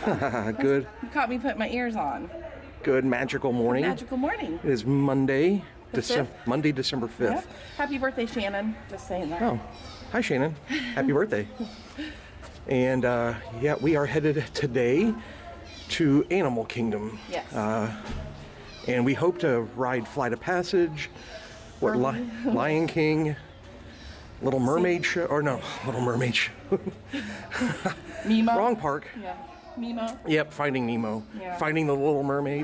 Good. You caught me putting my ears on. Good magical morning. Magical morning. It is Monday, Monday, December 5th. Yep. Happy birthday, Shannon. Just saying that. Oh, hi Shannon. Happy birthday. And yeah, we are headed today to Animal Kingdom. Yes. And we hope to ride Flight of Passage, Lion King, Little Mermaid show, or no, Little Mermaid show. Nemo. Wrong park. Yeah. Nemo. Yep, Finding Nemo. Yeah. Finding the Little Mermaid.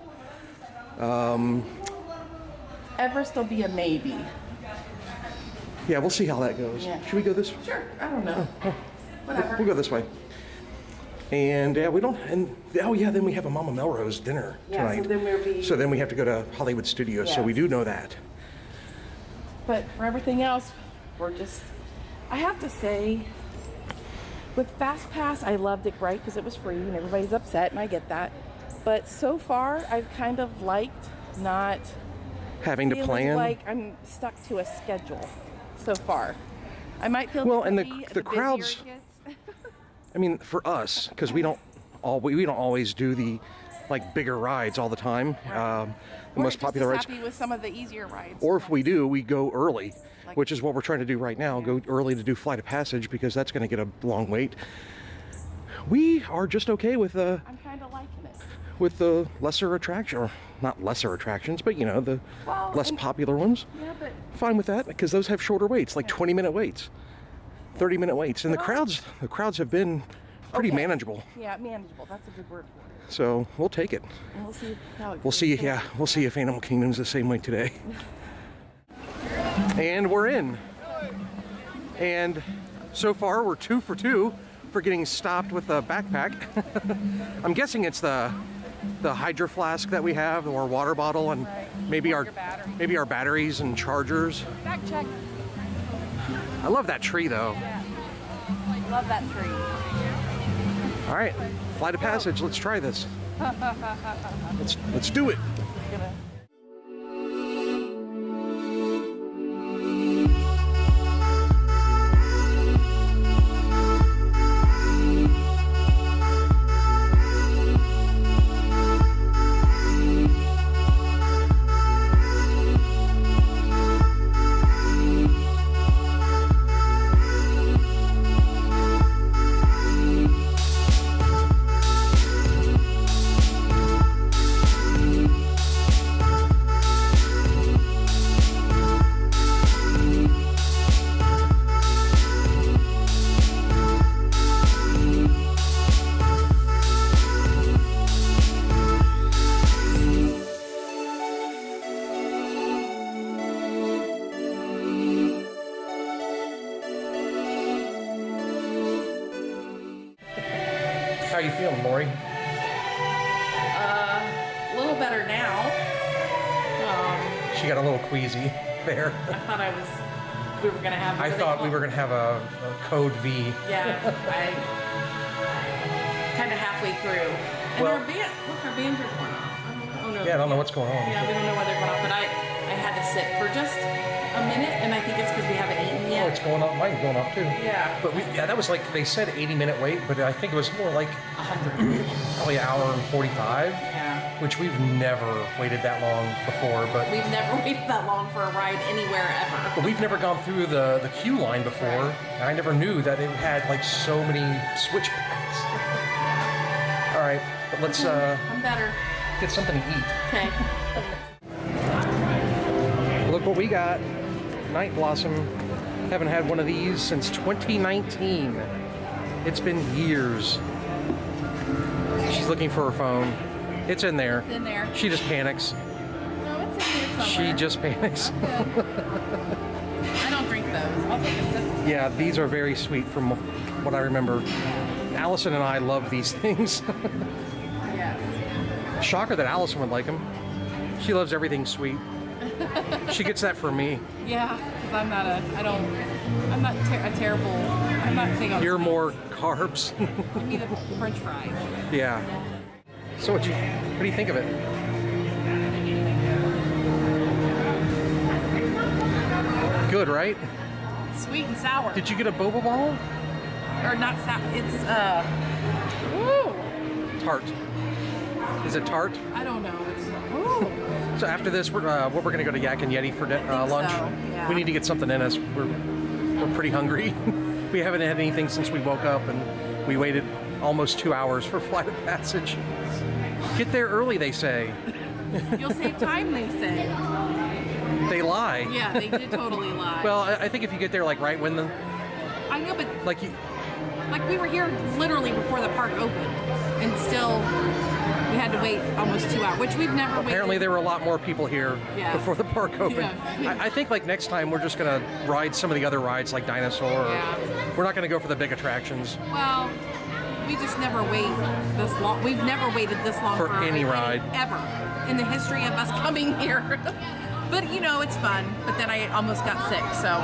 Everest will be a maybe. Yeah, we'll see how that goes. Yeah. Should we go this way? Sure. I don't know. Whatever. We'll go this way. And yeah, we don't, and oh yeah, then we have a Mama Melrose dinner tonight. So then we have to go to Hollywood Studios, so we do know that. But for everything else, we're just, I have to say, with Fast Pass, I loved it, right? Because it was free and everybody's upset, and I get that. But so far, I've kind of liked not having to plan. Like I'm stuck to a schedule so far. I might feel well, and the crowds. I mean, for us, because we don't always do the like bigger rides all the time. Right. The most popular rides. Happy with some of the easier rides. Or if we do, we go early, which is what we're trying to do right now. Yeah. Go early to do Flight of Passage because that's going to get a long wait. We are just okay with I'm kind of liking it. With the lesser attraction, or not lesser attractions, but you know the less popular ones. Yeah, but fine with that because those have shorter waits, like 20-minute waits. 30-minute waits, and the crowds have been pretty manageable. Yeah, manageable. That's a good word for it. So we'll take it. And we'll see how it goes. We'll see. Yeah, we'll see if Animal Kingdom's the same way today. And we're in. And so far we're 2 for 2 for getting stopped with a backpack. I'm guessing it's the Hydro Flask that we have, or water bottle, and maybe our batteries and chargers. Back check. I love that tree though. Yeah. Love that tree. All right, Flight of Passage, let's try this. Let's do it. How you feeling, Lori? A little better now. She got a little queasy there. I thought we were gonna have. I thought we were gonna have a code V. Yeah, I kind of halfway through. And well, our bands are going off. Oh no. Yeah, I don't know what's going on. Yeah, we don't know why they're going off, but I had to sit for just a minute, and I think it's because we haven't eaten yet. Oh, it's going off. Mine's going off too. Yeah. But that was like, they said 80-minute wait, but I think it was more like 100. Probably an hour and 45. Yeah. Which we've never waited that long before, but we've never waited that long for a ride anywhere ever. But we've never gone through the queue line before. Right. And I never knew that it had like so many switchbacks. All right, but let's I'm better. Get something to eat. Okay. Look what we got. Night Blossom. Haven't had one of these since 2019. It's been years. She's looking for her phone. It's in there. It's in there. She just panics. No, it's in here somewhere. She just panics. I don't drink those. I'll take a sip. Yeah, these are very sweet from what I remember. Allison and I love these things. Yes. Shocker that Allison would like them. She loves everything sweet. She gets that from me. Yeah, because I'm not a terrible, I'm not big on You're sweets. more carbs. Give me the French fries. Yeah. So what do you think of it? Good, right? Sweet and sour. Did you get a boba ball? Or not sour, it's, woo! tart. Is it tart? I don't know. So after this, we're going to go to Yak and Yeti for lunch. So, yeah. We need to get something in us. We're pretty hungry. We haven't had anything since we woke up, and we waited almost 2 hours for flight of passage. Get there early, they say. You'll save time, they say. They lie. Yeah, they did totally lie. Well, I think if you get there like right when the... I know, but Like you... like we were here literally before the park opened, and still we had to wait almost 2 hours, which we've never waited. Apparently there were a lot more people here before the park opened. Yeah. I think like next time we're just going to ride some of the other rides like Dinosaur. Yeah. We're not going to go for the big attractions. Well, we just never wait this long. We've never waited this long For any ride. ever in the history of us coming here. But you know, it's fun. But then I almost got sick, so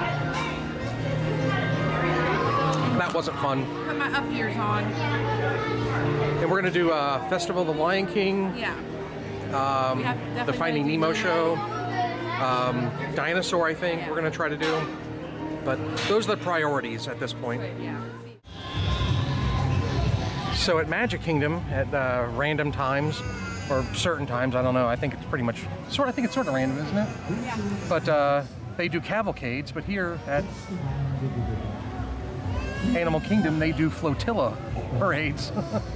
That wasn't fun. put my up ears on. And we're going to do Festival of the Lion King. Yeah. The We have definitely Finding gotta do Nemo Nemo. show. Dinosaur, I think, Yeah. we're going to try to do. But those are the priorities at this point. Yeah. So at Magic Kingdom, at random times, or certain times, I don't know, I think it's pretty much, I think it's sort of random, isn't it? Yeah. But they do cavalcades, but here at Animal Kingdom, they do flotilla parades.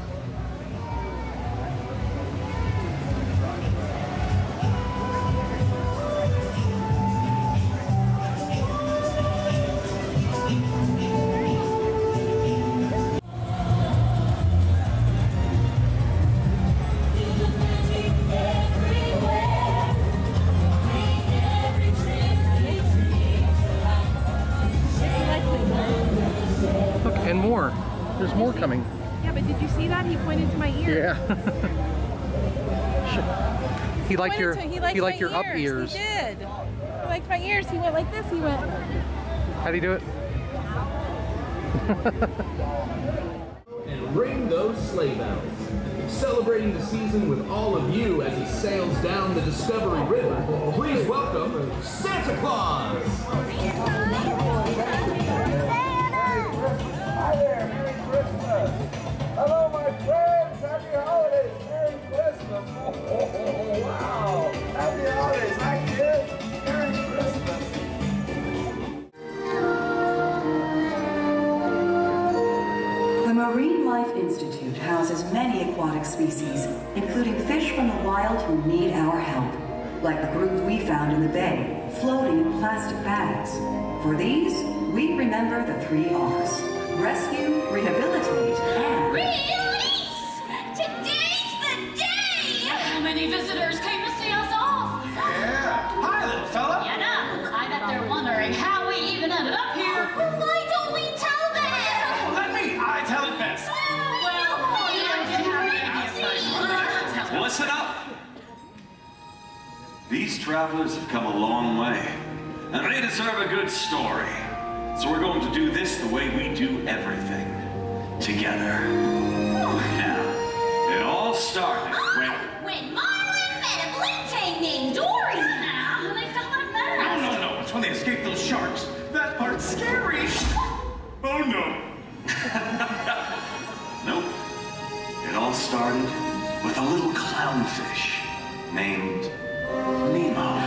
Look, and more. There's more coming. Yeah, but did you see that? He pointed to my ear. Yeah. He liked your up ears. He did. He liked my ears. He went like this. He went. How do you do it? And ring those sleigh bells. Celebrating the season with all of you as he sails down the Discovery River, please welcome Santa Claus! Hi there, Merry Christmas! Hello, my friends! Happy holidays! Merry Christmas! Oh, wow! Happy holidays! Hi, kids! Merry Christmas! The Marine Life Institute houses many aquatic species, including fish from the wild who need our help, like the group we found in the bay, floating in plastic bags. For these, we remember the 3 R's: rescue, rehabilitate, and... Release! Today's the day! How many visitors came to see us off? Yeah! Hi, little fella! You know, I bet they're wondering how we even ended up here. Well, why don't we tell them? Let me! I tell it best! Well, you did have the idea first. Listen up! These travelers have come a long way, and they deserve a good story. So we're going to do this the way we do everything. Together. Now, it all started When Marlin met a blue tank named Dory. Now, they felt like that. No, it's when they escape those sharks. That part's scary! Oh, no! Nope. It all started with a little clownfish named Nemo.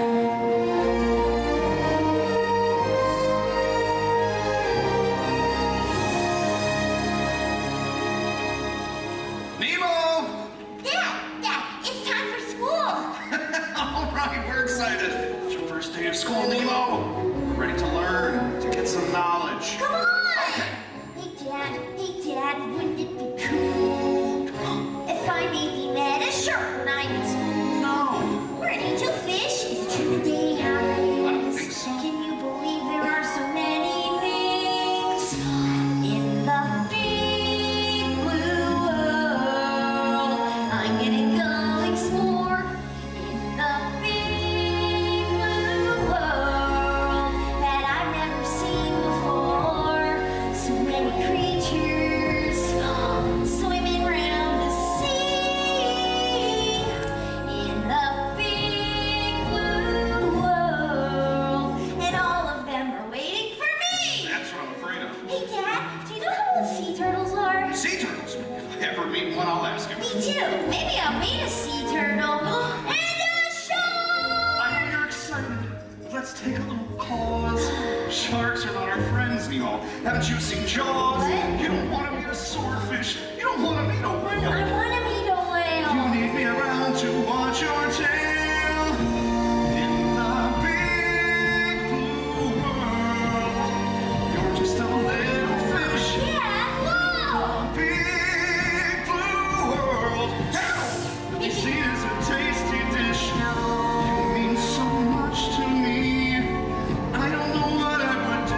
Dad, it's time for school. All right, we're excited. It's your first day of school, Nemo. We're ready to learn, to get some knowledge. Come on! Hey Dad, wouldn't it be cool if I maybe met a shark when I'm in school? No. Or an angelfish? Is it true that they have I don't wings? think so. Can you believe there are so many things in the big blue world? I'm gonna go explore in the big blue world that I've never seen before. So many creatures swimming around the sea in the big blue world, and all of them are waiting for me. That's what I'm afraid of. Hey Dad, do you know how old sea turtles are? Sea turtles? If I ever meet one, I'll ask him. too. Maybe I'll meet a sea turtle. And a shark! I know you're excited. Let's take a little pause. Sharks are not our friends, Nemo. Haven't you seen Jaws? What? You don't want to meet a swordfish. You don't want to meet a whale. I want to meet a whale. You need me around to watch your tail in the big blue world. You're just a little fish. Yeah, whoa! Big blue world. You see, it's a tasty dish. You mean so much to me. I don't know what I would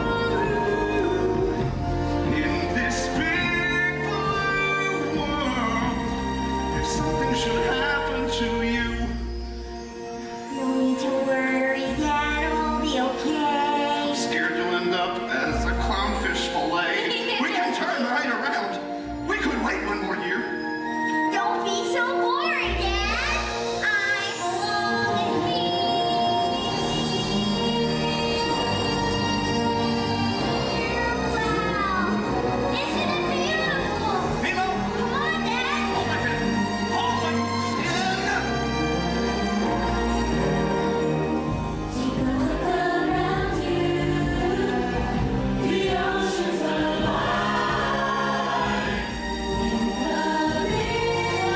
do in this big blue world if something should happen to you. No need to worry, Dad. I'll be okay. I'm scared you'll end up as a clownfish fillet. We can turn right around. We could wait one more year. Don't be so boring, Dad. I belong in here. Wow. Isn't it beautiful? Nemo! Come on, Dad. Hold my fin! Hold my Take a look around you. The ocean's alive. In the big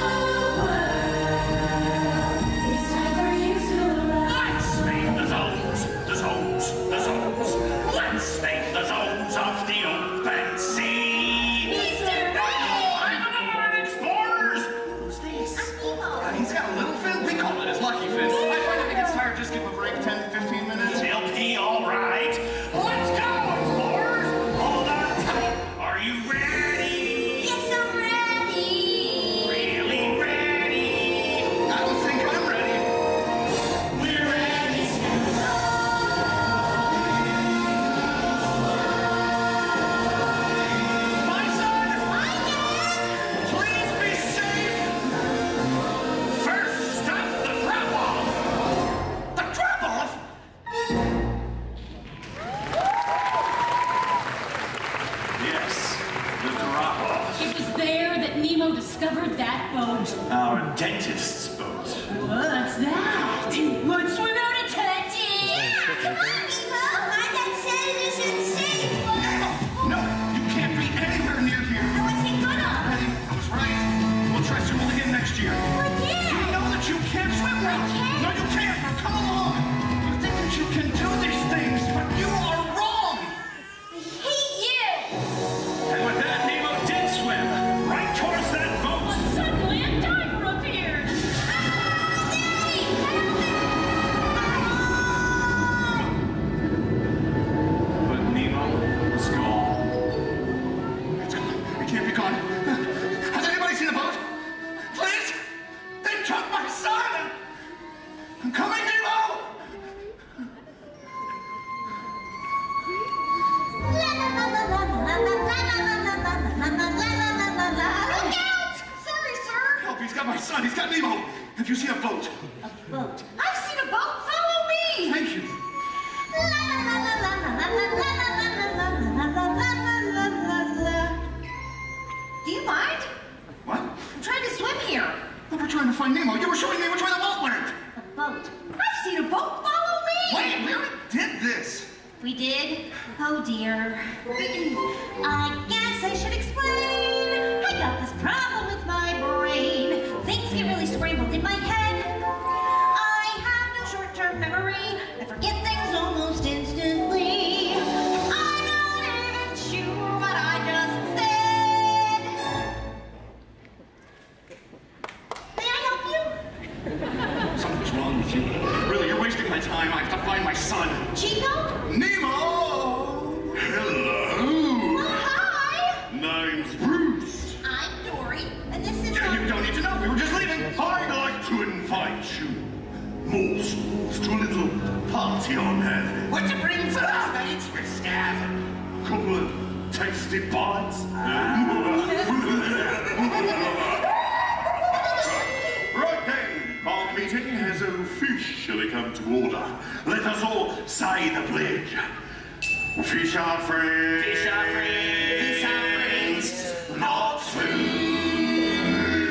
world. It's time for you to arrive. Let's name the zones, the zones, the zones. Let's name the zones of the open sea. Mr. Ray! I'm an Arctic Explorers. Who's this? Nemo. He's got a little fin. We call it his lucky fin. I find if he gets tired, just give him a break 10, 15 minutes. He'll be all right. Let's go, explorers. Hold on tight. Are you ready? Yes, I'm ready. Really ready? I don't think I'm ready. We're ready. My son! Please be safe! First stop, the drop-off. The drop-off? Yes, the drop-off. It was there that Nemo discovered that boat. Our dentist's boat. What's that? Let's swim out and touch it! Come on, Nemo. My dad said it isn't safe. No, you can't be anywhere near here. What's he gonna? Betty, I was right. We'll try swimming again next year. But You Dad! know that you can't swim now. can't. No, you can't. Now come along. You think that you can do these things, but you are wrong. I hate you! And with that, Nemo did swim right towards that boat. Suddenly a diver appeared! Daddy, help me! But Nemo was gone. It's gone. It can't be gone. Has anybody seen the boat? Please? They took my son! I'm coming, Nemo! Look out! Sorry, sir. Help, he's got my son. He's got Nemo. Have you seen a boat? A boat. I've seen a boat. Follow me. Thank you. Do you mind? What? I'm trying to swim here. We were trying to find Nemo. You were showing me which way the boat went. A boat. I've seen a boat. Follow me. Wait, we already did this. We did? Oh dear. I guess I should explain. I got this problem with my brain. Things get really scrambled in my head. I have no short-term memory. I forget things almost instantly. I'm not even sure what I just said. May I help you? Something's wrong with you. Really, you're wasting my time. I have to find my son. Chico? Nemo! Hello! Hi! Name's Bruce. I'm Dory, and this is You don't need to know. We were just leaving. I'd like to invite you, morsels, to a little party I'm having. What you bring for us, mate? We're starving. Couple of tasty bites. Right then, our meeting has officially come to order. Let us all say the pledge. Fish are friends. Fish are friends. Fish are friends. Not food.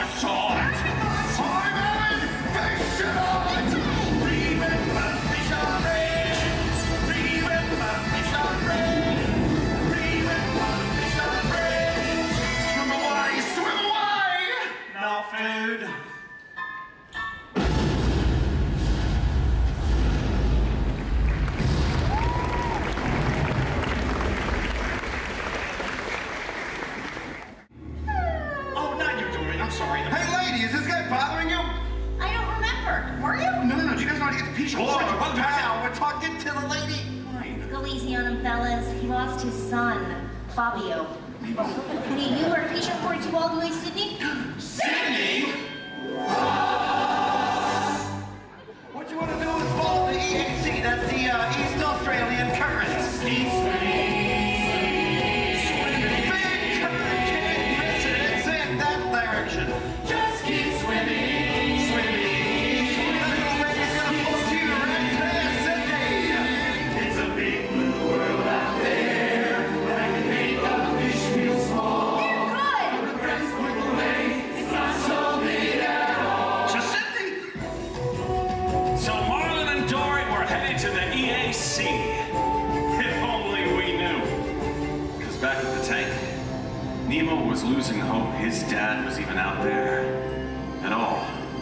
sort. I'm having fish and all. Remember, fish are friends. Remember, fish are friends. Remember, fish are friends. Swim away, swim away. No food. Oh, not you, Doreen. I'm sorry. Hey, lady, is this guy bothering you? I don't remember. Were you? No. Do you guys know how to get the pea? Hold on. Pal, we're talking to the lady. Go easy on him, fellas. He lost his son, Fabio. Hey, you heard Keisha reported you all the way to Sydney? Sydney? What you want to do is follow the EAC. That's the East Australian Currents. Big current, can't miss it. It's in that direction. Just keep swimming, swimming. That little lady's gonna pull you right past Sydney. It's a big blue world out there. I can make a fish feel small. Good! The rest of the way, it's not so big at all. To Sydney. So Marlin and Dory were headed to the EAC. If only we knew. Because back at the tank, Nemo was losing hope his dad was even out there at all.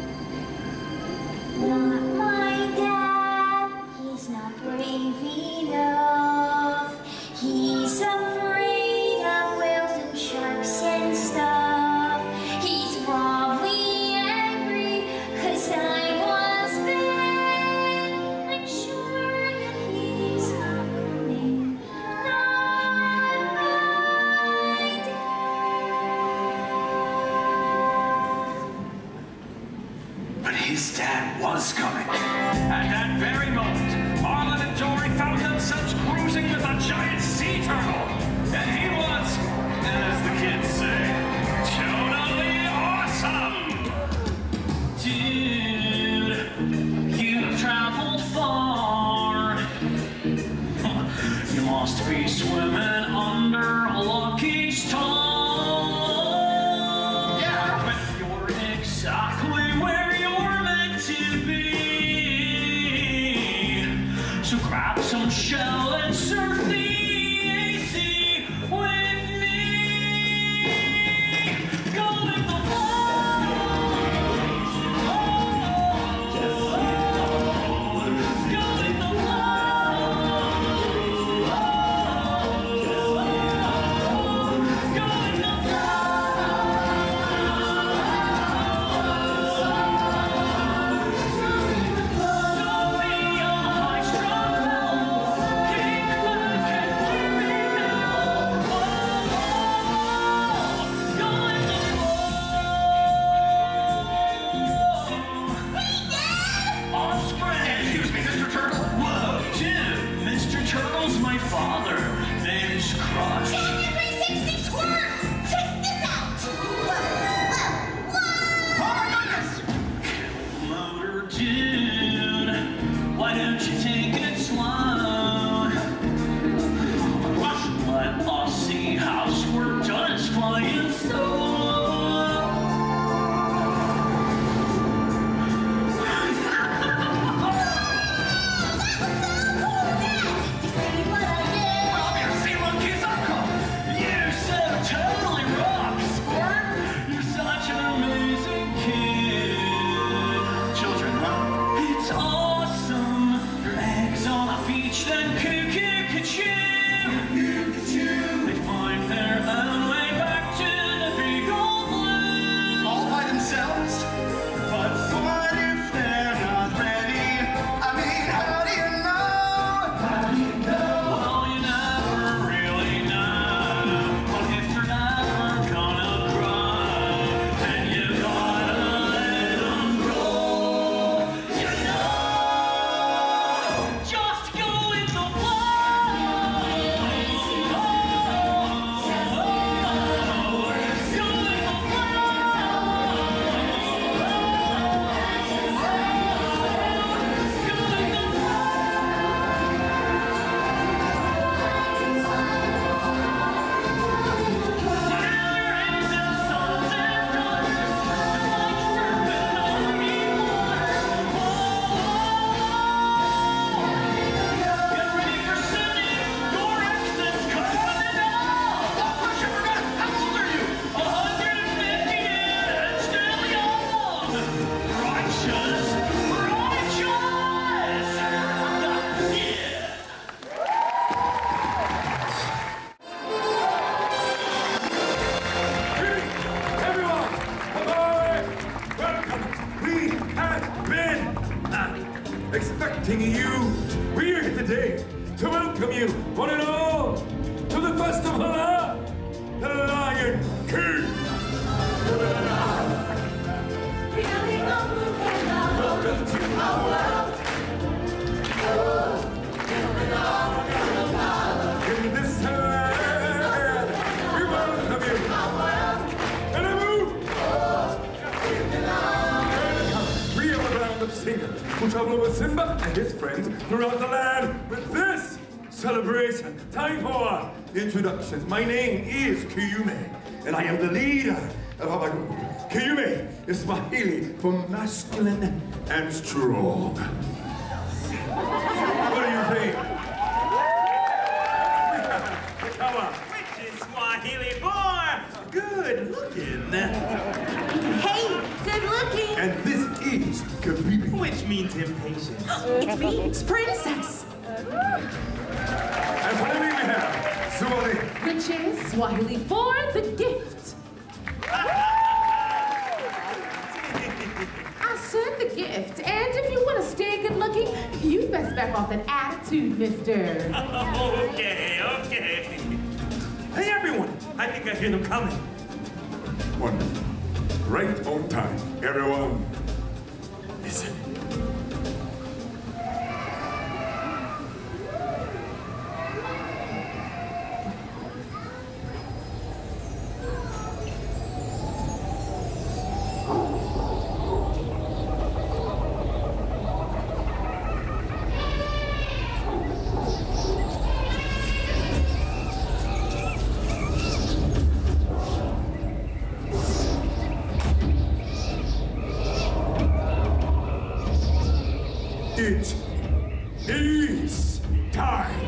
Not my dad. He's not brave enough. He's afraid of whales and sharks and stuff. He's probably angry 'cause I was bad. I'm sure that he's not coming. Not my dad. But his dad was coming. At that very moment, Marlin and Dory found themselves cruising with a giant sea turtle. And he was, as the kids say, totally awesome. Dude, you've traveled far. You must be swimming under a lucky star. Yeah. But you're exactly where you're meant to be. So grab some shell and surf the EAC with me. representing you. We are here today to welcome you, one and all, to the festival of the Lion King. Welcome to our world. In this land, we welcome you. And a move. We are a band of singers who travel with Simba and his friends throughout the land with this celebration. Time for introductions. My name is Kiyume, and I am the leader of our group. Kiyume is Swahili for masculine and strong. What do you think? Which is Swahili for good looking. Hey, good looking. And this is Kabibi. Which means impatient. It means princess. And finally we have Swahili. Which is Swahili for the gift. I said the gift, and if you want to stay good looking, you'd best back off that attitude, mister. Okay. Hey, everyone. I think I hear them coming. Wonderful. Right on time. Everyone, listen. It is time.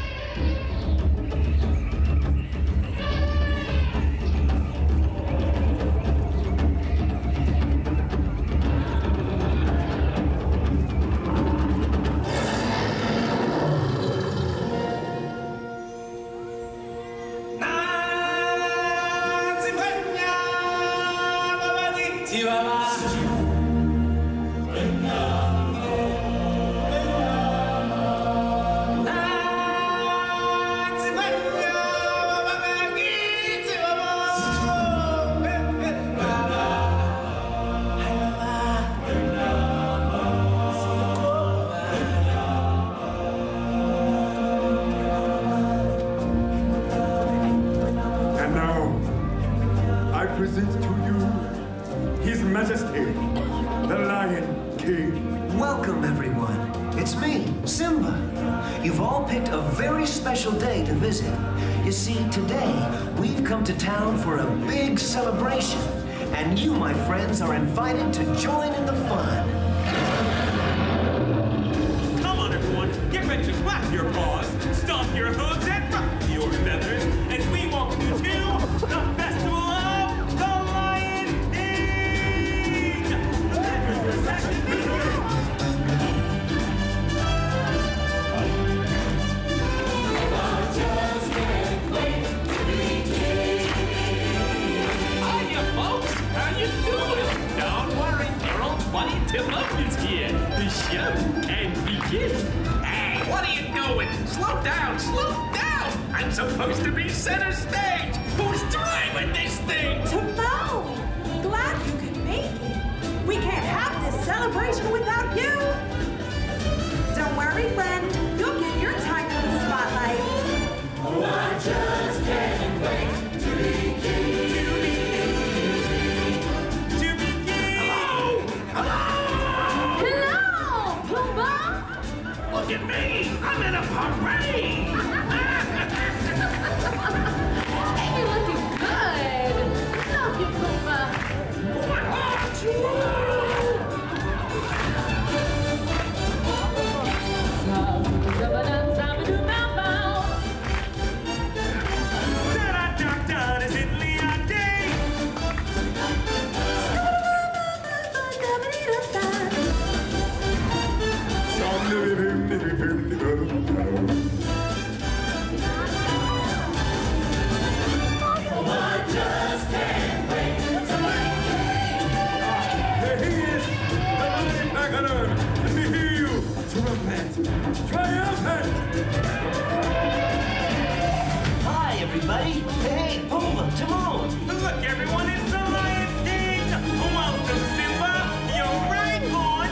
And now, I present to you His Majesty, the Lion King. Welcome, everyone. It's me, Simba. You've all picked a very special day to visit. You see, today, we've come to town for a big celebration, and you, my friends, are invited to join in the fun. Come on, everyone. Get ready to clap your paws, stomp your hooves, and ruffle your feathers as we welcome you to the Festival of the Lion King! Let your procession begin! Hiya, folks. How you doing? Don't worry, your old buddy Timothy's here. The show can begin. Hey, what are you doing? Slow down, slow down. I'm supposed to be center stage. Who's driving this thing? Timon, glad you could make it. We can't have this celebration without you. Don't worry, friend. You'll get your time in the spotlight. Oh, I just can't wait to be king. To be king. Hello, Pumbaa! look at me. I'm in a parade. You're looking good. Love you, Pumbaa. What hot you? Da-da-da-da, is it Leon Day? Hi, everybody. Hey, Pumbaa, Timon. Look, everyone, it's the Lion King! Welcome, Simba! You're right on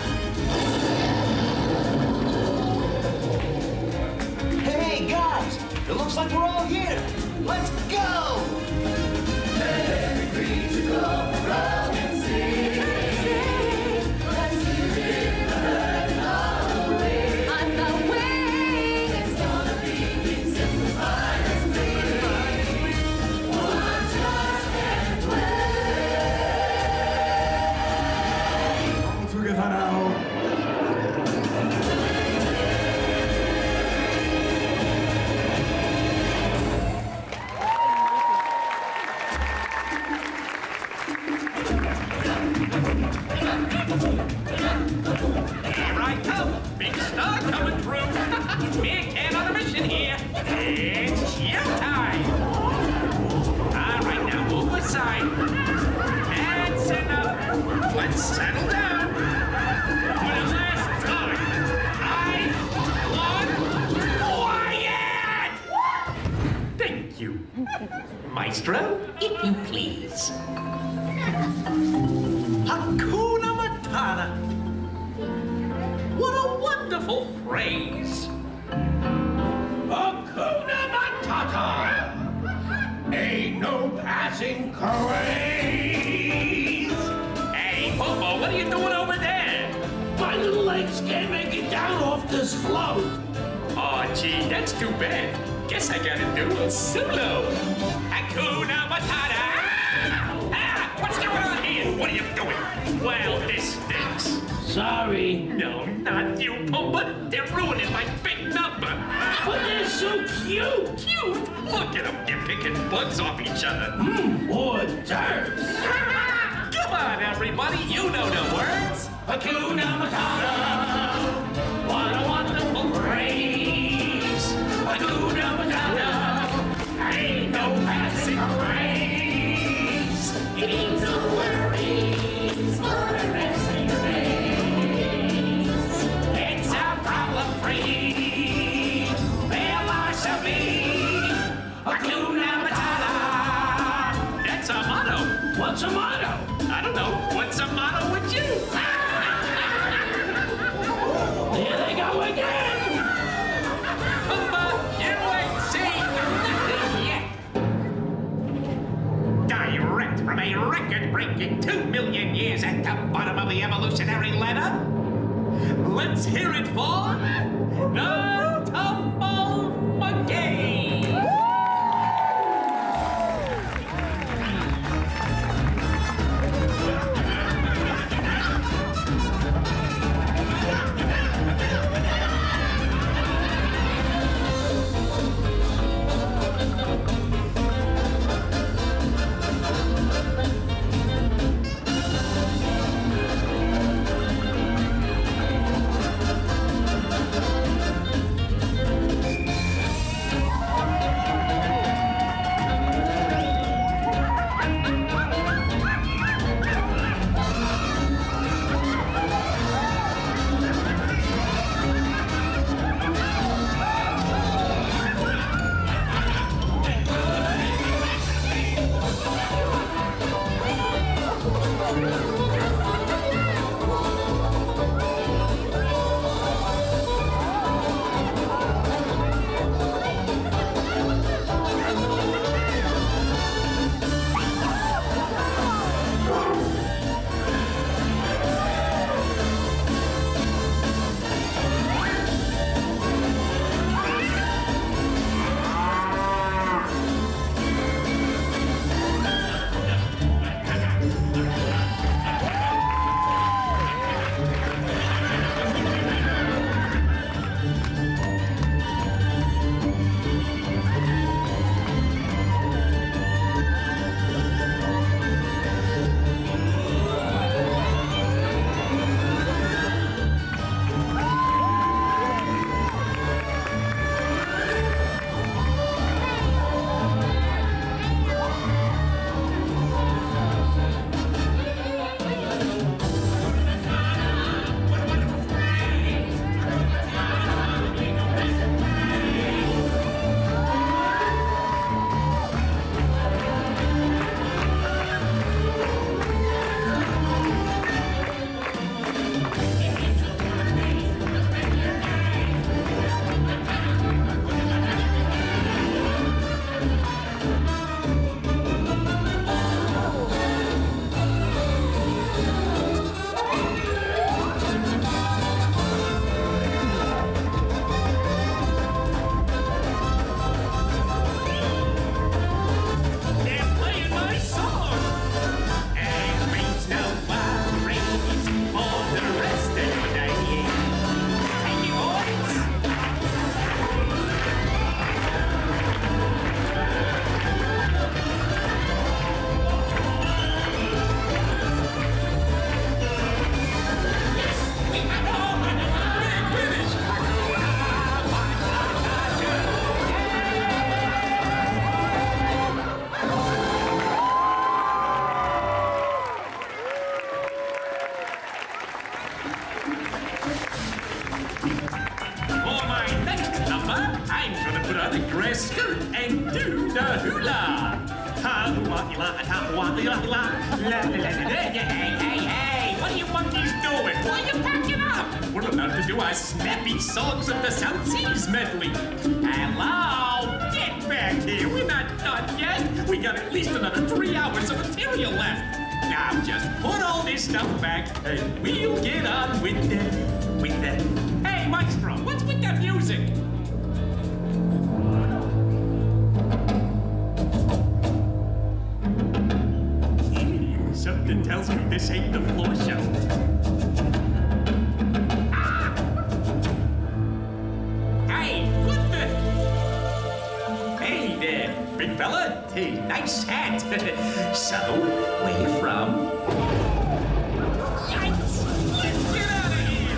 time! Hey, guys. It looks like we're all here. Let's go! Let every creature go around and sing. Let's hear it in the herd and all the way. On the way, it's gonna be King Simba's finest day. Watch us and play. All together now. Here I come! Big star coming through! Big Cat on a mission here! It's showtime! Alright, now move aside. That's enough. Let's settle down. For the last time, I want quiet! Thank you. Maestro, if you please. Hakuna Matata. What a wonderful phrase. Hakuna Matata. Ain't no passing craze. Hey, Popo, what are you doing over there? My little legs can't make it down off this float. Oh, gee, that's too bad. Guess I gotta do a solo. Hakuna Matata. What's going on here? What are you doing? Well, this stinks. Sorry. No, not you, Pumbaa. They're ruining my big number. But they're so cute. Cute? Look at them. They're picking bugs off each other. Hors d'oeuvres. Come on, everybody. You know the words. Hakuna Matata. What a wonderful phrase. Hakuna Matata. Ain't no passing craze. Ain't no worries for the rest of your days. It's a problem-free philosophy. Hakuna Matata. That's a motto. What's a motto? I don't know. What's a motto with you? Here they go again. Pumbaa, you ain't seen nothing yet. Direct from a record-breaking 2 million years at the bottom of the evolutionary ladder. Let's hear it for the Tumble Monkey. on a grass skirt and do the hula. Hey, what do you monkeys doing? Why are you packing up? We're about to do our snappy Songs of the South Seas medley. Hello? Get back here. We're not done yet. We got at least another 3 hours of material left. Now just put all this stuff back and we'll get on with the... Hey, Maestro, what's with that music? Something tells me this ain't the floor show. Ah! Hey, what the? Hey there, big fella. Hey, nice hat. So, where you from? Yikes! Let's get out of here!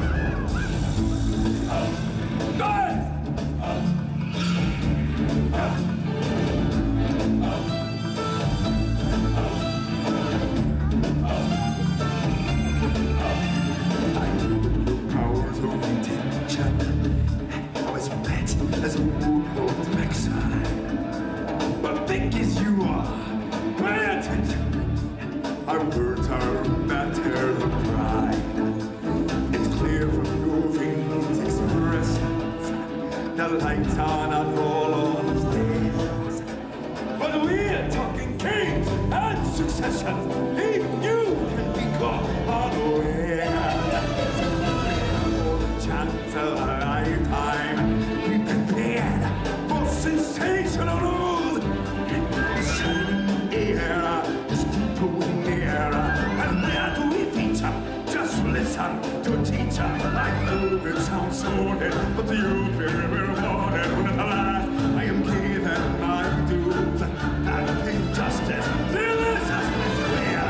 As a woodhawk's backside. But thick as you are, pay attention. Our words are a matter of pride. It's clear from your veins expressions the lights are not all on stairs. But we're talking kings and succession. Even you can be caught unaware. Chance of a lifetime. Sensational news! Shining air, just keep going near. And where do we feature? Just listen to a teacher. I know it sounds sordid, but you'll be rewarded when at last I am given my dues and injustice. This is clear.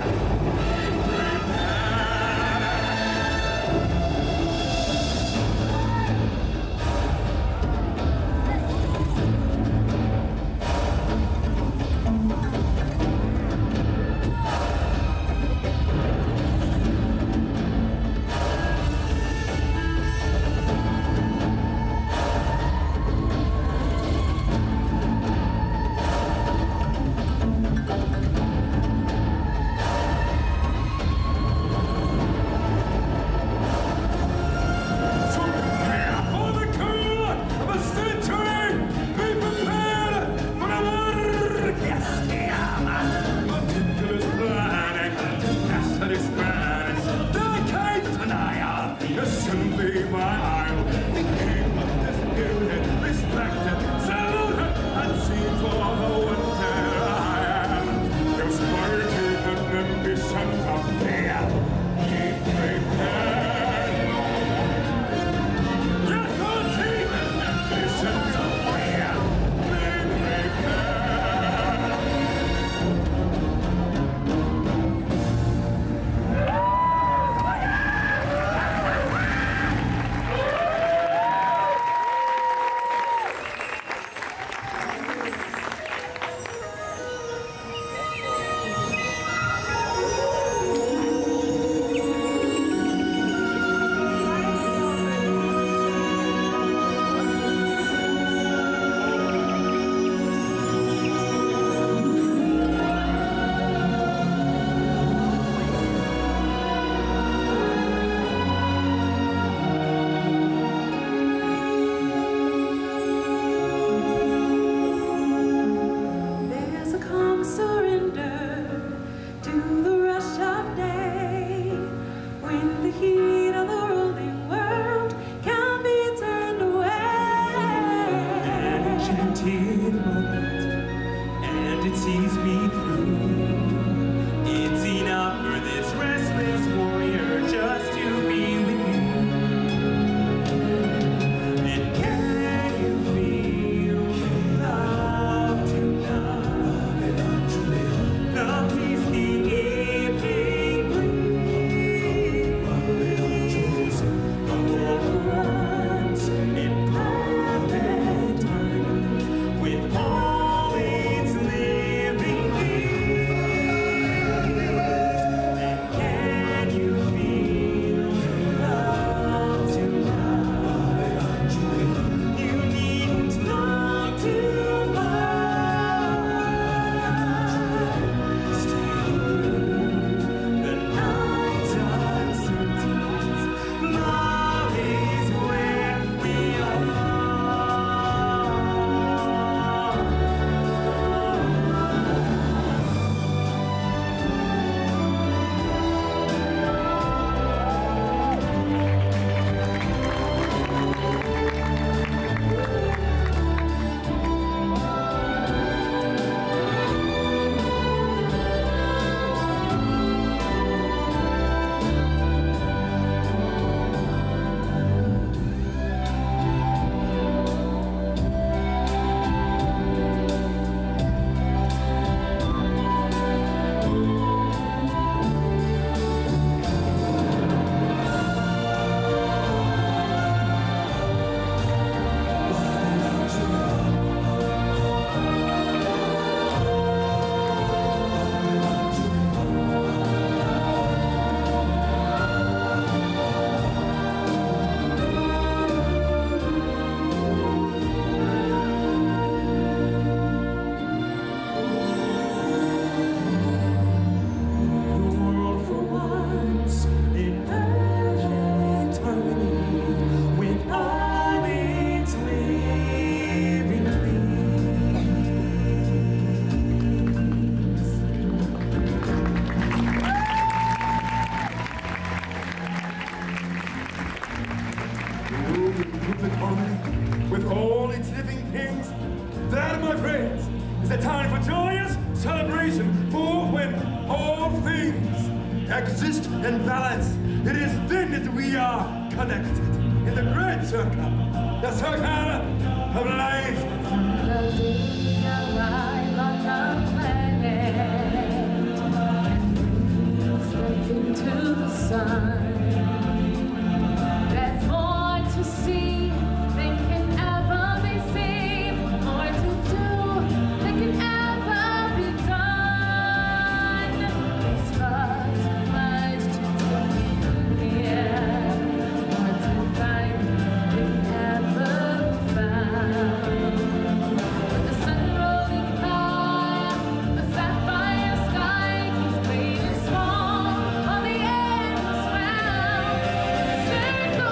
exist in balance. It is then that we are connected in the great circle, the circle of life. The day we arrive on the planet and we step into the sun, there's more to see than can ever be seen, more to do than can ever be done. There's far too much to do here, more to find than can ever be found. With the sun rolling high, the sapphire sky keeps great and small on the endless round. The circle of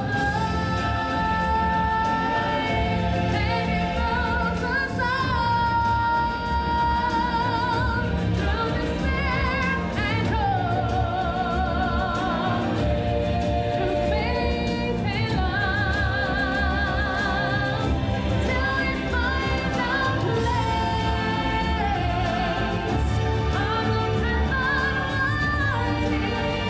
life, and it moves us all through despair and hope, through faith and love, till we find our place on the path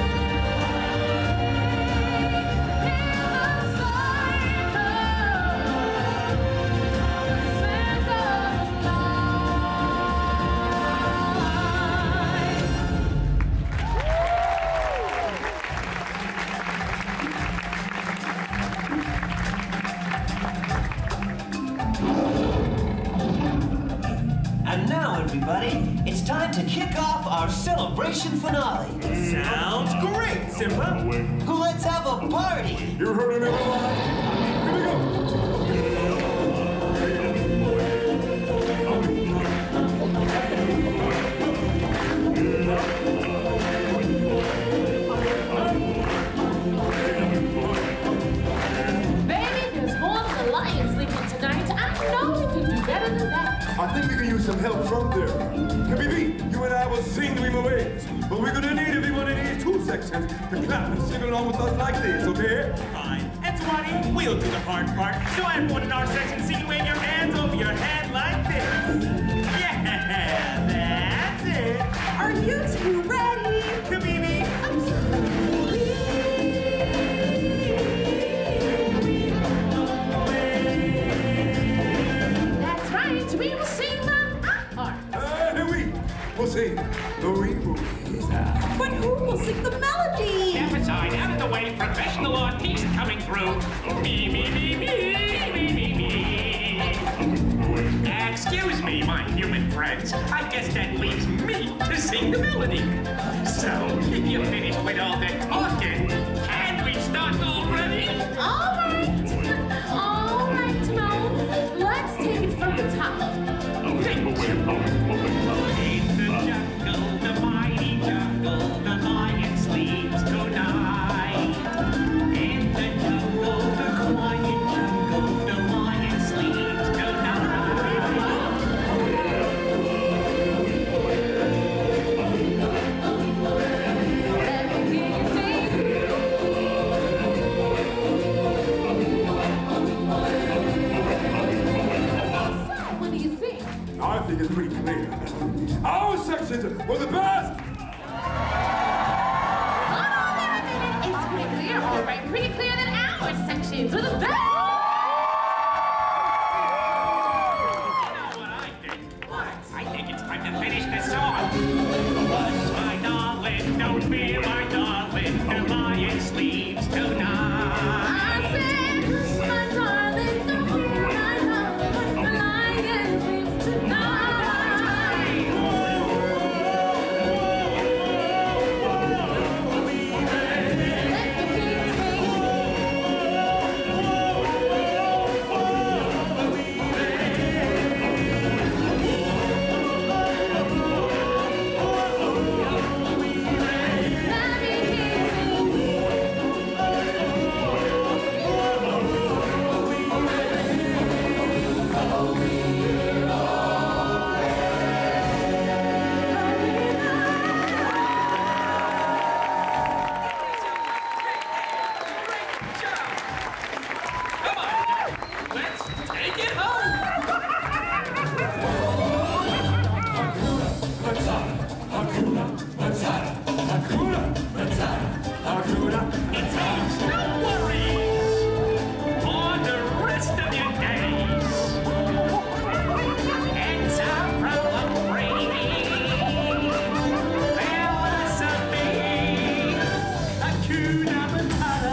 And now, everybody, it's time to kick off our celebration finale. Sounds great, Simba. Let's have a party. You heard him, everyone. Here we go. Baby, there's more than the Lions Legion tonight. I know we can do better than that. I think we can use some help from there. Habibi, you and I will sing the Rima waves, but we're gonna need everyone in these two sections to clap and sing along with us like this, okay? Fine. And Twani, we'll do the hard part. So everyone in our section, see you wave your hands over your head like this. Yeah, that's it. Are you two ready? Habibi. That's right, we will sing the part. Here we'll sing the Rima waves. But who will sing the melody? Step aside, out of the way, professional artiste coming through. Me, me, me, me, me, me, me. Excuse me, my human friends. I guess that leaves me to sing the melody. So, if you're finished with all the talking, can we start already? All right, Timon. Let's take it from the top. In the jungle, the mighty jungle, the lion sleeps tonight. In the jungle, the quiet jungle, the lion sleeps tonight. What do you think? I think it's pretty clear. Our sections were the best! Hold on there a minute. It's pretty clear, all right. Pretty clear that our sections are the best. I think it's time to finish this song. Hush, my darling, don't fear, my darling, the lion sleeps tonight. I said, hush, my darling, don't fear, my darling, the lion sleeps tonight. Let the king sing. It takes no worries for the rest of your days. It's a problem-free philosophy. Hakuna Matata.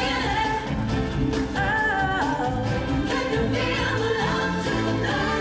Can you feel the love tonight?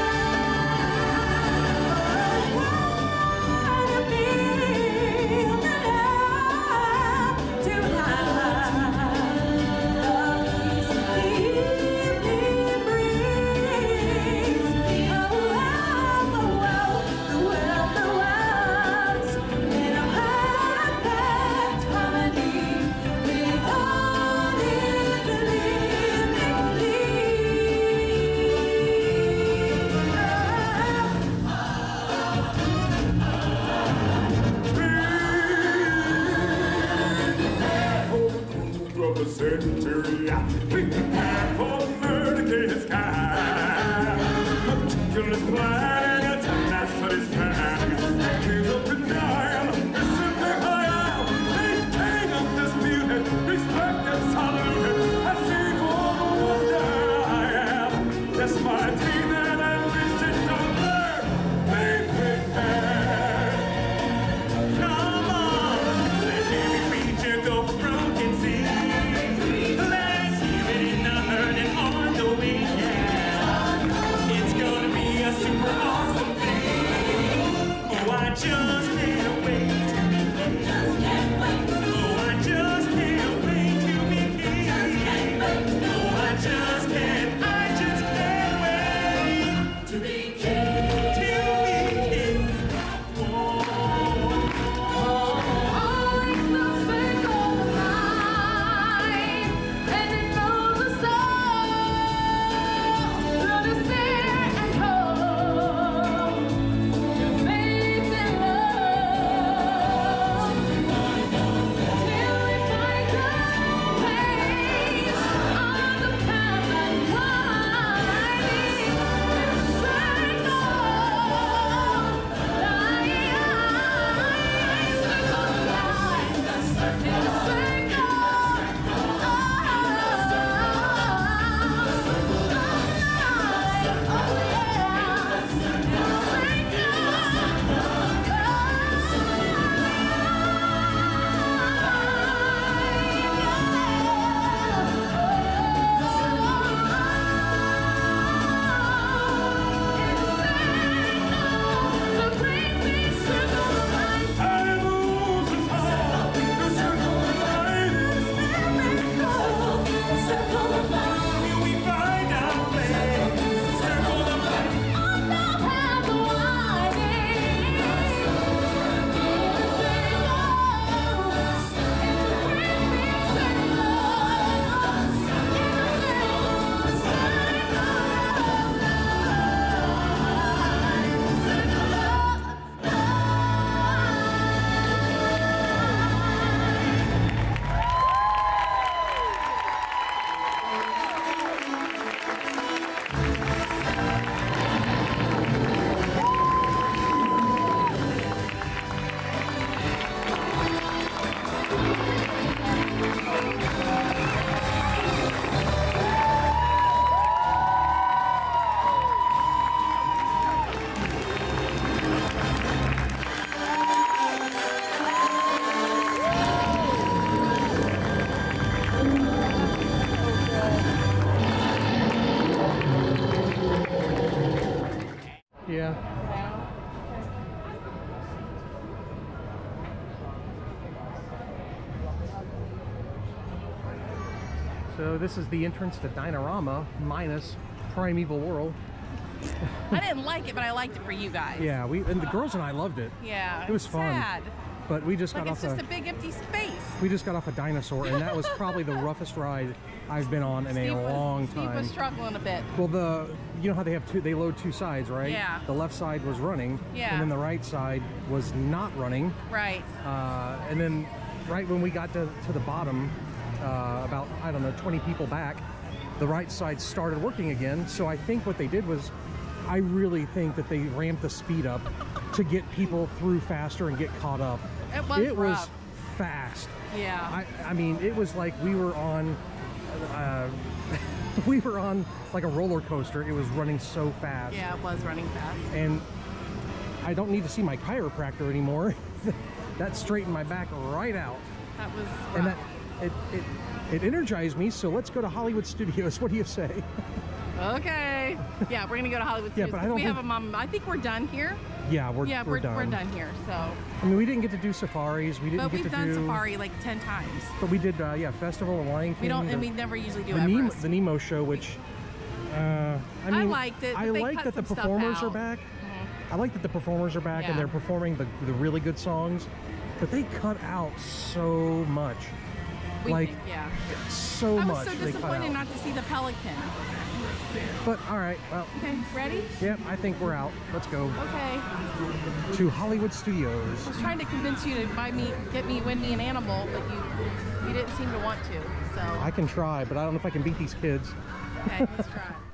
So this is the entrance to Dinorama minus Primeval World. I didn't like it, but I liked it for you guys. Yeah, and the girls and I loved it. Yeah, it was fun. Sad. But we just like got it's off just a big empty space. We just got off a dinosaur, and that was probably the roughest ride I've been on in a long time. Steve was struggling a bit. Well, you know how they load two sides, right? Yeah. The left side was running, yeah, and then the right side was not running. Right. And then right when we got to the bottom, about, I don't know, 20 people back, the right side started working again. So I think what they did was, I really think that they ramped the speed up to get people through faster and get caught up. It was rough. fast. Yeah. I mean, it was like we were on we were on like a roller coaster. It was running so fast. Yeah, it was running fast. And I don't need to see my chiropractor anymore. That straightened my back right out. That was rough. And that it energized me. So let's go to Hollywood Studios. What do you say? Okay. Yeah, we're gonna go to Hollywood Studios. But I don't have a mom. I think we're done here. Yeah, we're done. We're done here. So. I mean, we didn't get to do safaris. We didn't But get we've to done do safari like 10 times. But we did, yeah, Festival of Lion King. We don't, and we never usually do the Everest. The Nemo show, which I mean, I liked it. I like that the performers are back. I like that the performers are back and they're performing the really good songs. But they cut out so much. So much. I was so disappointed not to see the pelican. But all right, well. Okay, ready? Yep, I think we're out. Let's go. Okay. To Hollywood Studios. I was trying to convince you to win me an animal, but you didn't seem to want to. So. I can try, but I don't know if I can beat these kids. Okay, let's try.